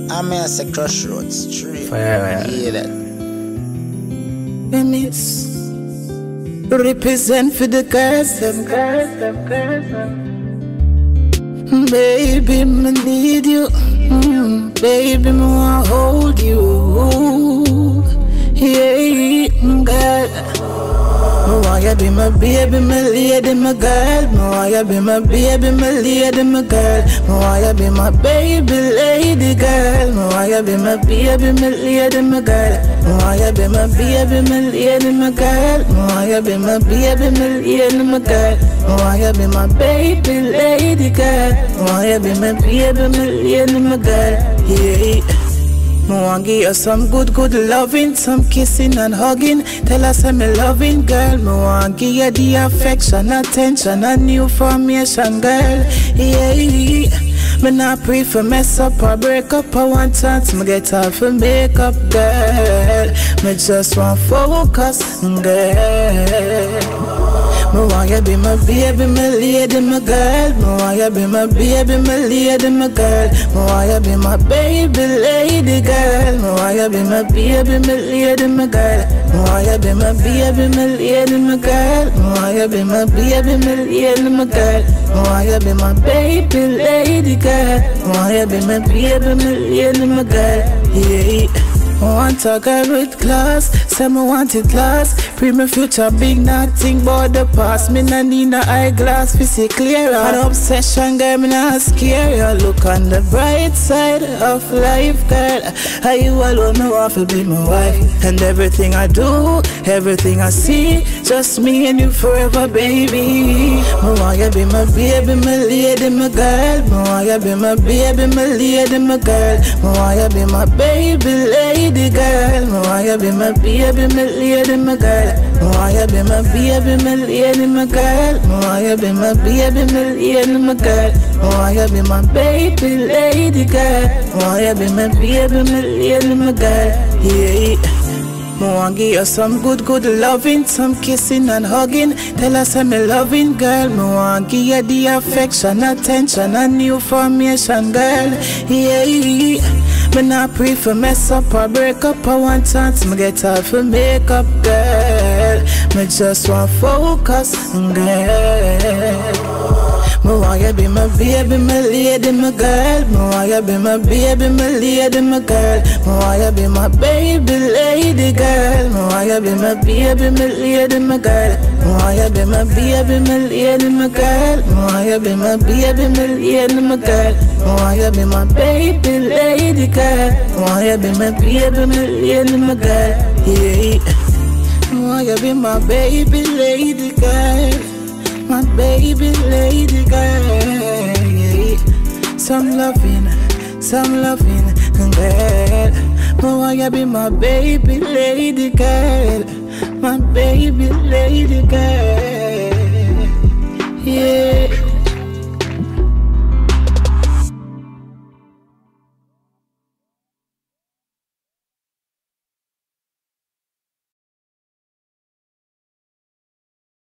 I'm at a crossroads. True. Fire. Hear that? And it's represent for the girls, them. Baby, me need you. Baby, me want hold you. Yeah, girl. Me want you be my baby, my lady, my girl. Me want you be my baby, my lady, my girl. Me want you be my baby, lady, girl. Me want you be my baby, my lady, my girl. Me want you be my baby, my lady, my girl. Me want you be my baby, my lady, my girl. Me want you be my baby, lady, girl. Me want you be my baby, my lady, my girl. Yeah. Me want give you some good loving, some kissing and hugging. Tell us I'm a loving girl. Me want give you the affection, attention, and new formation, girl. Yeah, me not pray for mess up or break up. I want chance, me get off for makeup, girl. Me just want focus, girl. Me want you be my baby, my lady, my girl. Me want you be my baby, my lady, my girl. Me want you be my baby, lady, girl. Me want you be my baby, my lady, my girl. Me want you be my baby, my lady, my girl. Me want you be my baby, my lady, my girl. Me want you be my baby, lady, girl. Me want you be my baby, my lady, my girl. Yeah. I want a girl with class, say me want it last. Pre my future big, nothing but the past. Me nah need no eyeglass, fi see clearer. An obsession, girl, me nah scare ya. Look on the bright side of life, girl. How you alone, me want to be my wife. And everything I do, everything I see, just me and you forever, baby. Me want you be my baby, my lady, my girl. Me want you be my baby, my lady, my girl. Me want you be my baby, lady, girl. Me want you be my baby, my lady, my girl. Me want you be my baby, my lady, my girl. Me want you be my baby, my lady, my girl. Me want you be my baby, lady, girl. Me want you be my baby, my lady, my girl. Yeah. Me want give you some good loving, some kissing and hugging. Tell us I'm a loving girl. Me want give you the affection, attention, and new formation, girl. Yeah. Me not pray for mess up or break up. I want chance, me get off for makeup, girl. Me just want focus, girl. Me want you be my baby, my lady, my girl. Me want you be my baby, my lady, my girl. Me want you be my baby, lady, girl. Me want you be my baby, my lady, my girl. Me want you be my baby, my lady, my girl. Me want you be my baby, my lady, my girl. Me want you be my baby, lady, girl. Me want you be my baby, my lady, my girl. Yeah. Me want you be my baby, lady, girl. My baby, lady, girl. Yeah. Some loving, girl. Me want you be my baby, lady, girl. My baby, lady, girl. Yeah.